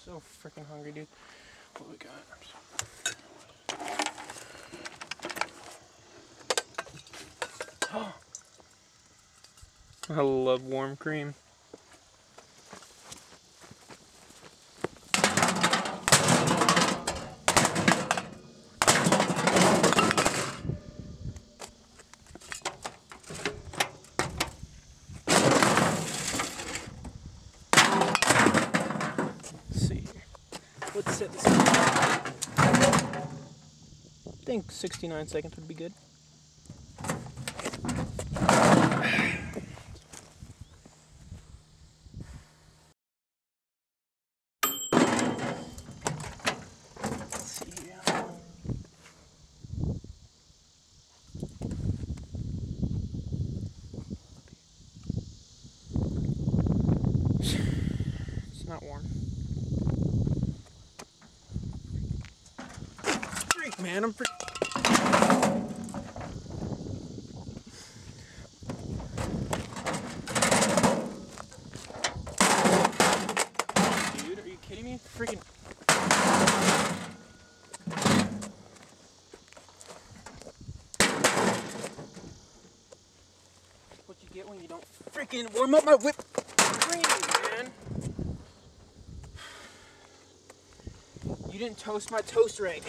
so freaking hungry, dude. What we got? I love warm cream. Let's set this up. I think 69 seconds would be good. Let's see here. It's not warm. Man, I'm pretty. Dude, are you kidding me? Freaking. What you get when you don't freaking warm up my whipped cream, man. You didn't toast my toast right.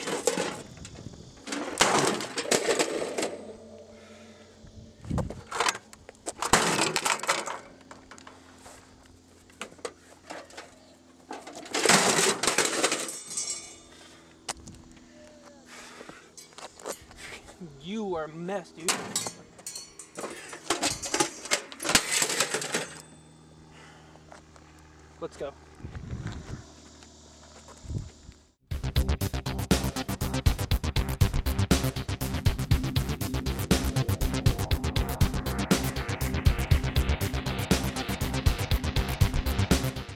You are a mess, dude. Let's go.